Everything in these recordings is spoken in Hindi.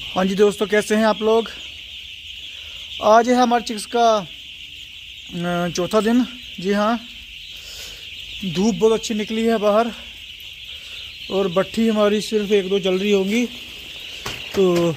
हाँ जी दोस्तों, कैसे हैं आप लोग। आज है हमारे चिक्स का चौथा दिन। जी हाँ, धूप बहुत अच्छी निकली है बाहर और भट्ठी हमारी सिर्फ एक दो जल रही होंगी। तो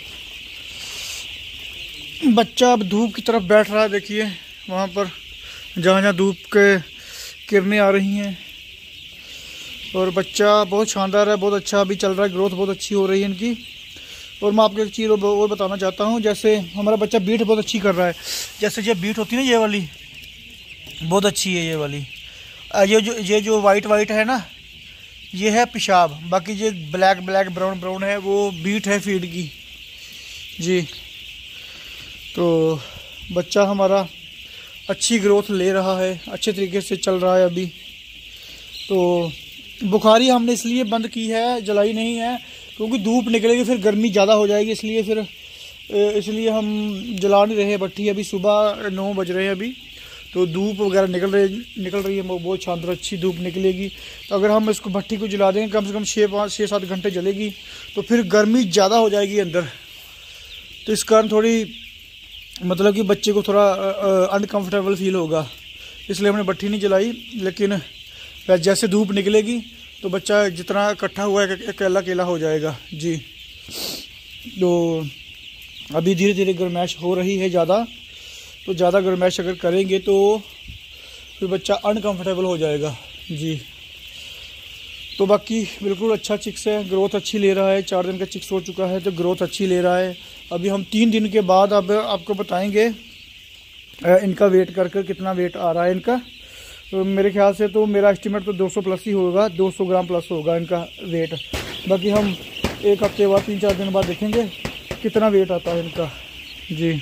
बच्चा अब धूप की तरफ बैठ रहा है, देखिए वहाँ पर जहाँ जहाँ धूप के किरणें आ रही हैं। और बच्चा बहुत शानदार है, बहुत अच्छा अभी चल रहा है, ग्रोथ बहुत अच्छी हो रही है इनकी। और मैं आपको एक चीज़ और बताना चाहता हूँ, जैसे हमारा बच्चा बीट बहुत अच्छी कर रहा है। जैसे ये बीट होती है ना, ये वाली बहुत अच्छी है, ये वाली। ये जो वाइट है ना, ये है पेशाब। बाकी ये ब्लैक ब्राउन है, वो बीट है फीड की जी। तो बच्चा हमारा अच्छी ग्रोथ ले रहा है, अच्छे तरीके से चल रहा है अभी। तो बुखारी हमने इसलिए बंद की है, जलाई नहीं है, क्योंकि धूप निकलेगी फिर गर्मी ज़्यादा हो जाएगी, इसलिए हम जला नहीं रहे भट्ठी। अभी सुबह 9 बज रहे हैं अभी, तो धूप वगैरह निकल रही है, बहुत शानदार अच्छी धूप निकलेगी। तो अगर हम इसको भट्ठी को जला देंगे, कम से कम 6-7 घंटे जलेगी, तो फिर गर्मी ज़्यादा हो जाएगी अंदर। तो इस कारण थोड़ी मतलब कि बच्चे को थोड़ा अनकंफर्टेबल फील होगा, इसलिए हमने भट्ठी नहीं जलाई। लेकिन जैसे धूप निकलेगी तो बच्चा जितना इकट्ठा हुआ है अकेला हो जाएगा जी। तो अभी धीरे धीरे गर्माइश हो रही है ज़्यादा, तो ज़्यादा गर्माइश अगर करेंगे तो फिर बच्चा अनकंफर्टेबल हो जाएगा जी। तो बाकी बिल्कुल अच्छा चिक्स है, ग्रोथ अच्छी ले रहा है। 4 दिन का चिक्स हो चुका है, तो ग्रोथ अच्छी ले रहा है। अभी हम 3 दिन के बाद अब आपको बताएंगे इनका वेट करके कितना वेट आ रहा है इनका। तो मेरे ख्याल से तो मेरा एस्टिमेट तो 200 प्लस ही होगा, 200 ग्राम प्लस होगा इनका वेट। बाकी हम 1 हफ्ते बाद 3-4 दिन बाद देखेंगे कितना वेट आता है इनका जी।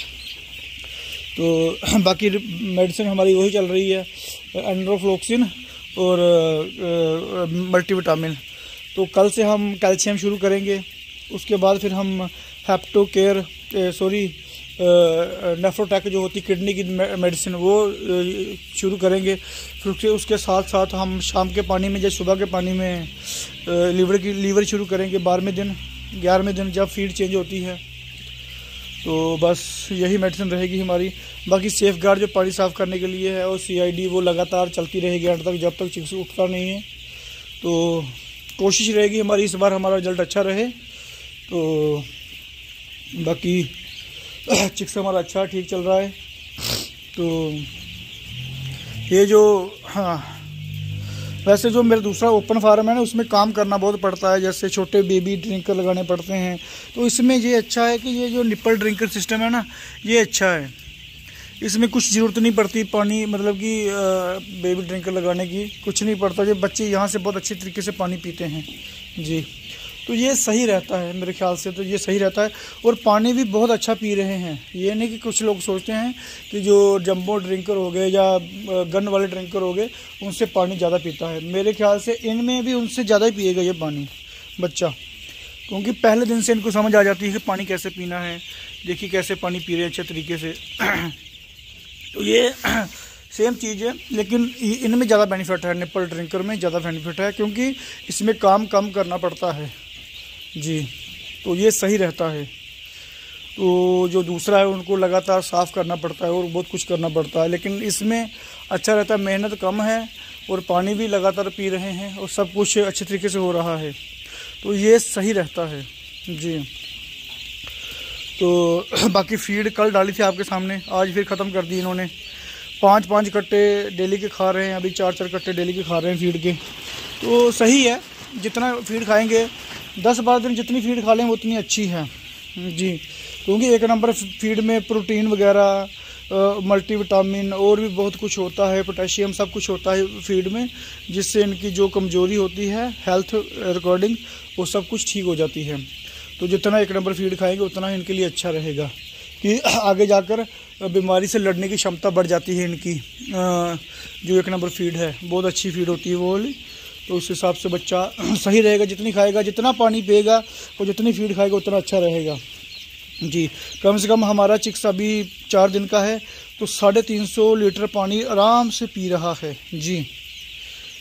तो बाकी मेडिसिन हमारी वही चल रही है, एंड्रोफ्लोक्सिन और मल्टीविटामिन। तो कल से हम कैल्शियम शुरू करेंगे, उसके बाद फिर हम हेप्टोकेयर नेफ्रोटेक जो होती किडनी की मेडिसिन वो शुरू करेंगे। फिर उसके साथ साथ हम शाम के पानी में या सुबह के पानी में लीवर शुरू करेंगे 12वें दिन 11वें दिन जब फीड चेंज होती है। तो बस यही मेडिसिन रहेगी हमारी। बाकी सेफ गार्ड जो पानी साफ़ करने के लिए है, और CID वो लगातार चलती रहेगी अंत तक, जब तक चिक्स उठता नहीं है। तो कोशिश रहेगी हमारी इस बार हमारा रिजल्ट अच्छा रहे। तो बाकी चिक्स हमारा अच्छा ठीक चल रहा है। तो ये जो वैसे जो मेरा दूसरा ओपन फार्म है ना, उसमें काम करना बहुत पड़ता है, जैसे छोटे बेबी ड्रिंकर लगाने पड़ते हैं। तो इसमें ये अच्छा है कि ये जो निप्पल ड्रिंकर सिस्टम है ना, ये अच्छा है। इसमें कुछ ज़रूरत नहीं पड़ती पानी, मतलब कि बेबी ड्रिंकर लगाने की कुछ नहीं पड़ता। जो बच्चे यहाँ से बहुत अच्छे तरीके से पानी पीते हैं जी। तो ये सही रहता है मेरे ख्याल से, तो ये सही रहता है। और पानी भी बहुत अच्छा पी रहे हैं। ये नहीं कि कुछ लोग सोचते हैं कि जो जंबो ड्रिंकर हो गए या गन वाले ड्रिंकर हो गए उनसे पानी ज़्यादा पीता है। मेरे ख्याल से इनमें भी उनसे ज़्यादा ही पिएगा ये पानी बच्चा, क्योंकि पहले दिन से इनको समझ आ जाती है कि पानी कैसे पीना है। देखिए कैसे पानी पी रहे हैं अच्छे तरीके से। तो ये सेम चीज़ है, लेकिन इनमें ज़्यादा बेनिफिट है, निप्पल ड्रिंकर में ज़्यादा बेनिफिट है, क्योंकि इसमें काम कम करना पड़ता है जी। तो ये सही रहता है। तो जो दूसरा है उनको लगातार साफ़ करना पड़ता है और बहुत कुछ करना पड़ता है, लेकिन इसमें अच्छा रहता है, मेहनत कम है और पानी भी लगातार पी रहे हैं और सब कुछ अच्छे तरीके से हो रहा है। तो ये सही रहता है जी। तो बाकी फीड कल डाली थी आपके सामने, आज फिर ख़त्म कर दी इन्होंने। 5-5 कट्टे डेली के खा रहे हैं, अभी 4-4 कट्टे डेली के खा रहे हैं फीड के। तो सही है, जितना फीड खाएंगे 10-12 दिन जितनी फीड खा लें उतनी अच्छी है जी। क्योंकि 1 नंबर फीड में प्रोटीन वगैरह, मल्टीविटामिन और भी बहुत कुछ होता है, पोटेशियम सब कुछ होता है फीड में, जिससे इनकी जो कमज़ोरी होती है हेल्थ रिकॉर्डिंग वो सब कुछ ठीक हो जाती है। तो जितना 1 नंबर फीड खाएंगे उतना इनके लिए अच्छा रहेगा कि आगे जाकर बीमारी से लड़ने की क्षमता बढ़ जाती है इनकी। जो 1 नंबर फीड है बहुत अच्छी फीड होती है वो वाली। तो उस हिसाब से बच्चा सही रहेगा, जितनी खाएगा, जितना पानी पिएगा और जितनी फीड खाएगा उतना अच्छा रहेगा जी। कम से कम हमारा चिक्स अभी 4 दिन का है, तो 350 लीटर पानी आराम से पी रहा है जी।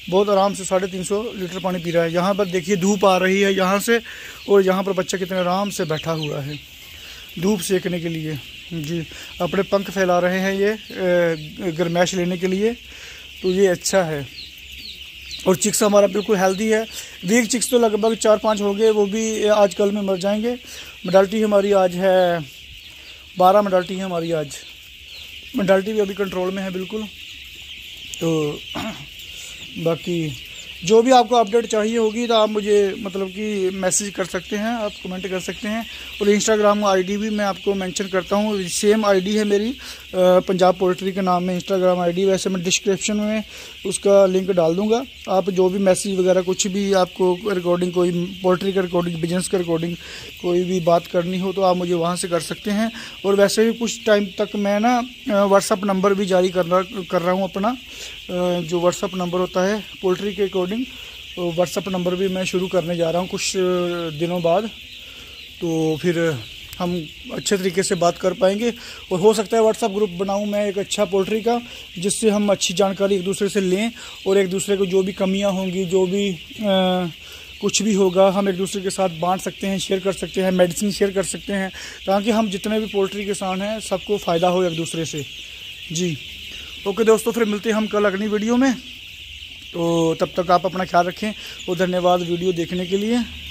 बहुत आराम से 350 लीटर पानी पी रहा है। यहाँ पर देखिए धूप आ रही है यहाँ से, और यहाँ पर बच्चा कितने आराम से बैठा हुआ है धूप सेकने के लिए। जी, अपने पंख फैला रहे हैं ये गर्माइश लेने के लिए, तो ये अच्छा है। और चिक्स हमारा बिल्कुल हेल्दी है। वीक चिक्स तो लगभग 4-5 हो गए, वो भी आज कल में मर जाएंगे। मोर्टालिटी हमारी आज है 12 मोर्टालिटी है हमारी आज। मोर्टालिटी भी अभी कंट्रोल में है बिल्कुल। तो बाकी जो भी आपको अपडेट चाहिए होगी तो आप मुझे मतलब कि मैसेज कर सकते हैं, आप कमेंट कर सकते हैं। और इंस्टाग्राम आईडी भी मैं आपको मेंशन करता हूँ, सेम आईडी है मेरी, पंजाब पोल्ट्री के नाम में इंस्टाग्राम आईडी। वैसे मैं डिस्क्रिप्शन में उसका लिंक डाल दूँगा। आप जो भी मैसेज वगैरह कुछ भी आपको रिकॉर्डिंग, कोई पोल्ट्री का रिकॉर्डिंग, बिजनेस का रिकॉर्डिंग, कोई भी बात करनी हो तो आप मुझे वहाँ से कर सकते हैं। और वैसे भी कुछ टाइम तक मैं ना व्हाट्सअप नंबर भी जारी कर रहा हूँ अपना, जो व्हाट्सअप नंबर होता है पोल्ट्री के अकॉर्डिंग, तो व्हाट्सअप नंबर भी मैं शुरू करने जा रहा हूँ कुछ दिनों बाद। तो फिर हम अच्छे तरीके से बात कर पाएंगे। और हो सकता है व्हाट्सअप ग्रुप बनाऊं मैं एक अच्छा पोल्ट्री का, जिससे हम अच्छी जानकारी एक दूसरे से लें, और एक दूसरे को जो भी कमियां होंगी, जो भी कुछ भी होगा, हम एक दूसरे के साथ बांट सकते हैं, शेयर कर सकते हैं, मेडिसिन शेयर कर सकते हैं, ताकि हम जितने भी पोल्ट्री किसान हैं सबको फ़ायदा हो एक दूसरे से। जी ओके दोस्तों, फिर मिलते हैं हम कल अगली वीडियो में। तो तब तक आप अपना ख्याल रखें और धन्यवाद वीडियो देखने के लिए।